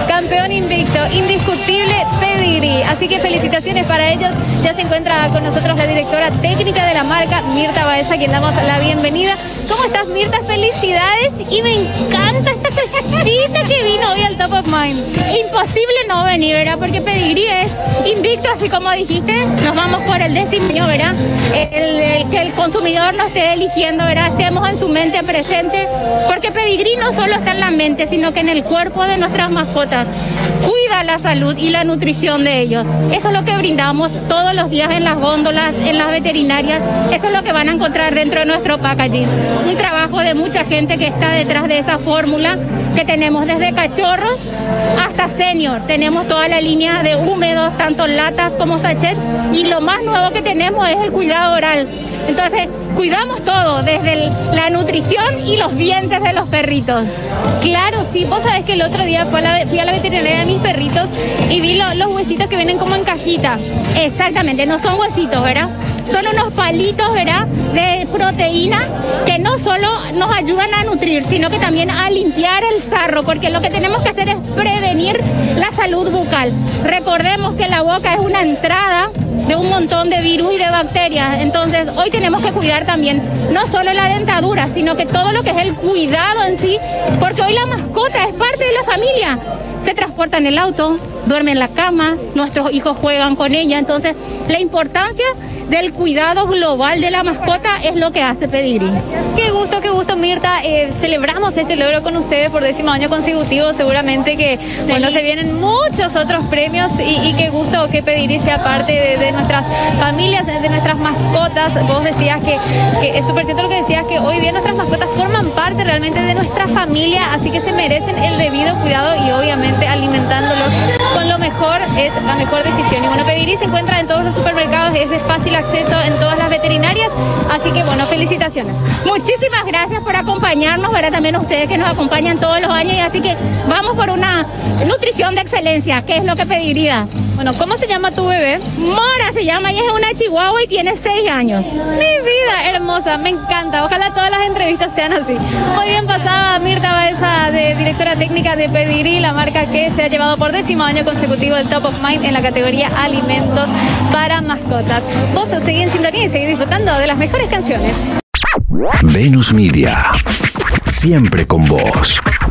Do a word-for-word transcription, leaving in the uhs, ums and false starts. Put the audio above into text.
campeón invicto, indiscutible Pedigrí. Así que felicitaciones para ellos. Ya se encuentra con nosotros la directora técnica de la marca, Mirta Baeza, a quien damos la bienvenida. ¿Cómo estás, Mirta? Felicidades, y me encanta esta cosita que vino hoy al Top of Mind. Imposible no venir, ¿verdad? Porque Pedigrí es invicto, así como dijiste. Nos vamos por el décimo año, ¿verdad? El, el, que el consumidor nos esté eligiendo, ¿verdad? Estemos en su mente presente, porque Pedigrí no solo está en la mente, sino que en el cuerpo de nuestras mascotas. Cuida la salud y la nutrición de ellos. Eso es lo que brindamos todos los días en las góndolas, en las veterinarias. Eso es lo que van a encontrar dentro de nuestro packaging. Un trabajo de mucha gente que está detrás de esa fórmula, que tenemos desde cachorros hasta senior. Tenemos toda la línea de húmedos, tanto latas como sachet, y lo más nuevo que tenemos es el cuidado oral. Entonces, cuidamos todo, desde el, la nutrición y los dientes de los perritos. Claro, sí, vos sabés que el otro día fui a la, fui a la veterinaria de mis perritos y vi lo, los huesitos que vienen como en cajita. Exactamente, no son huesitos, ¿verdad? Son unos palitos, ¿verdad?, de proteína que no solo nos ayudan a nutrir, sino que también a limpiar el sarro, porque lo que tenemos que hacer es prevenir la salud bucal. Recordemos que la boca es una entrada de un montón de virus y de bacterias. Entonces, hoy tenemos que cuidar también no solo la dentadura, sino que todo lo que es el cuidado en sí, porque hoy la mascota es parte de la familia. Se transporta en el auto, duerme en la cama, nuestros hijos juegan con ella. Entonces, la importancia del cuidado global de la mascota es lo que hace Pedigrí. Qué gusto, qué gusto, Mirta. Eh, celebramos este logro con ustedes por décimo año consecutivo. Seguramente que, bueno, se vienen muchos otros premios y, y qué gusto que Pedigrí sea parte de, de nuestras familias, de nuestras mascotas. Vos decías que, que es súper cierto lo que decías, que hoy día nuestras mascotas forman parte realmente de nuestra familia, así que se merecen el debido cuidado y obviamente alimentándolos con lo mejor es la mejor decisión. Y bueno, Pedigrí se encuentra en todos los supermercados, es de fácil acceso en todas las veterinarias, así que bueno, felicitaciones. Muchísimas gracias por acompañarnos, ¿verdad? También a ustedes que nos acompañan todos los años, y así que vamos por una nutrición de excelencia, que es lo que Pedigrí da. Bueno, ¿cómo se llama tu bebé? Mora se llama, ella es una chihuahua y tiene seis años. Mi vida, hermosa, me encanta. Ojalá todas las entrevistas sean así. Muy bien pasada, Mirta Baeza, de directora técnica de Pedigrí, la marca que se ha llevado por décimo año consecutivo el Top of Mind en la categoría alimentos para mascotas. Vos seguí en sintonía y seguí disfrutando de las mejores canciones. Venus Media, siempre con vos.